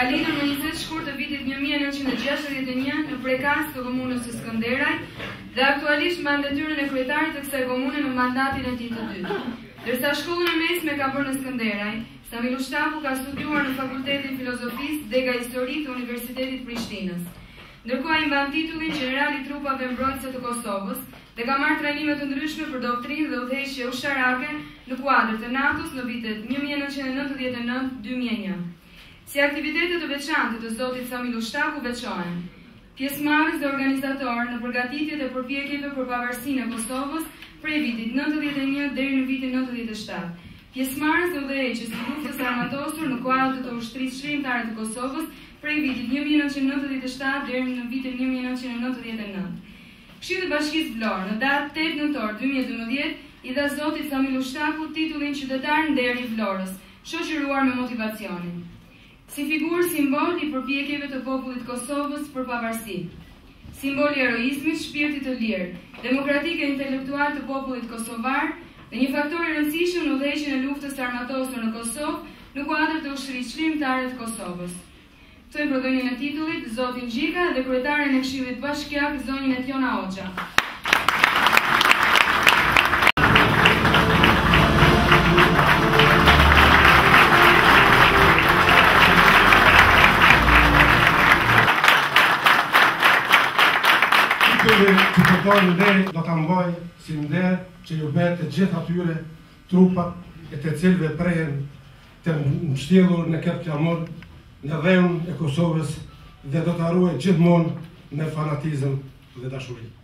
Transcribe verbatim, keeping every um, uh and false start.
ka lidhur me njëzet shkurt të vitit një mijë e nëntëqind e gjashtëdhjetë e një në prekas të komunës së Skënderaj dhe aktualisht mban detyrën e kryetarit të kësaj komune në mandatin e tij të dytë. Ndërsa shkollën e mesme ka bërë në Skënderaj, Samil Ushtaku ka studiuar në Fakultetin Filozofisë Dega Historik të Universitetit Prishtinës. Ndërkohë ai mban titullin Gjeneral i Trupave Mbrojtëse të Kosovës dhe ka marrë trajnime të ndryshme për doktrinë dhe udhëheqje ushtarake në kuadër të NATO-s në vitet një mijë e nëntëqind e nëntëdhjetë e nëntë deri në dy mijë e një. Si aktivitetet të veçanta të zotit Samil Ushtaku veçohen pjesëmarrës dhe organizator në përgatitjet e përpjekjeve për pavarësinë e Kosovës prej vitit nëntëdhjetë e një deri në vitin nëntëdhjetë e shtatë. Pjesëmarrës dhe udhëheqjes së luftës armatosur në kuadër të ushtrisë shkrimtare të Kosovës prej vitit një mijë e nëntëqind e nëntëdhjetë e shtatë deri në vitin një mijë e nëntëqind e nëntëdhjetë e nëntë. Këshilli i Bashkisë Vlorë në datë tetë nëntor dy mijë e dymbëdhjetë i dha zotit Samil Ushtaku titullin qytetar nder i Vlorës, shoqëruar me motivacionin. Si figurë simbol i përpjekjeve të popullit Kosovës për pavarësi, simbol i heroizmit, shpirtit të lirë, demokratik e intelektual të popullit kosovar dhe një faktor i rëndësishëm në udhëheqjen e luftës armatosur në Kosovë në kuadër të ushtrisë shkrimtare të Kosovës. Ktoi prodhonjën e titullit zotin Gjika dhe kryetaren e Këshillit Bashkiak zonjën Etjona Hoxha. Qytetarë nderi do ta mbaj si nder që ju bëhet të gjithë atyre trupat e të cilëve prehen të mbështjellur në këtë klamor në dhënë e Kosovës dhe do ta ruaj gjithmonë me fanatizëm dhe dashuri.